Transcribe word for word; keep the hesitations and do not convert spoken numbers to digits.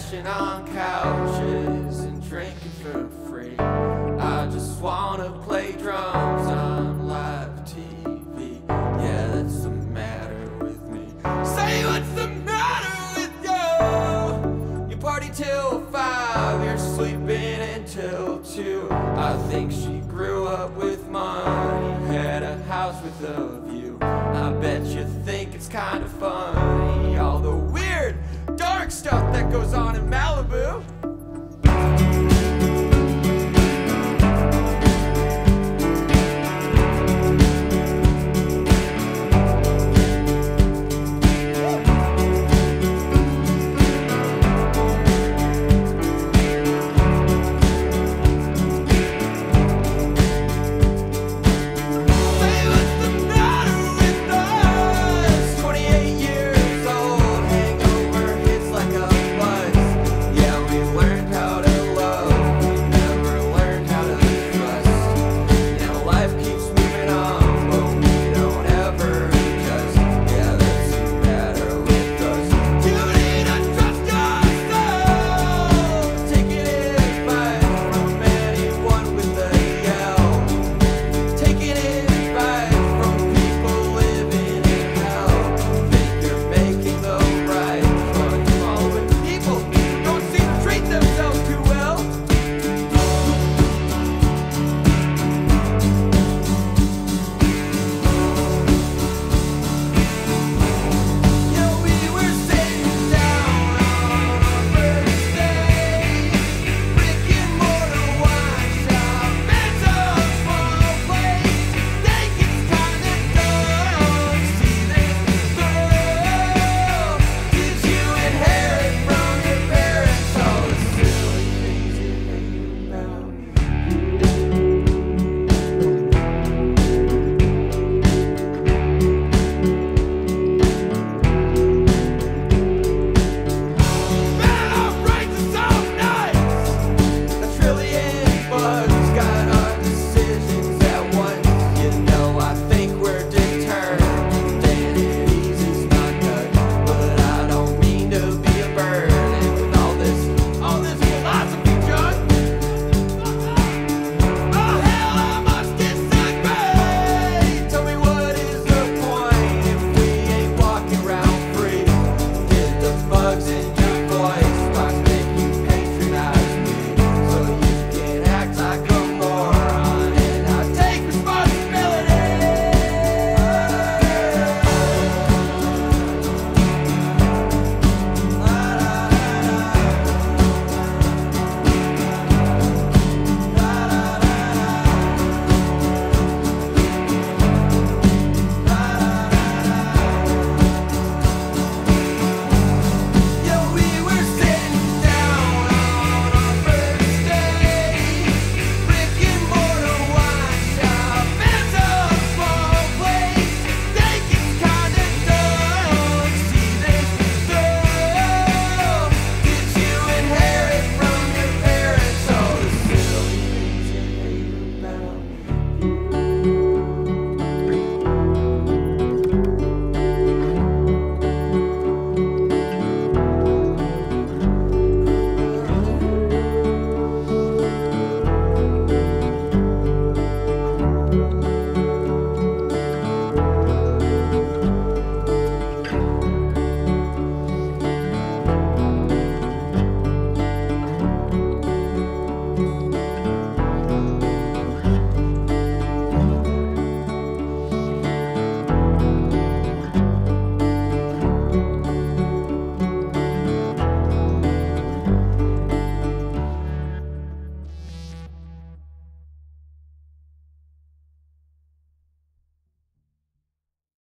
crashing on couches and drinking for free. I just wanna play drums on live T V. Yeah, that's the matter with me. Say what's the matter with you? You party till five, you're sleeping until two. I think she grew up with money, had a house with a view. I bet you think it's kind of fun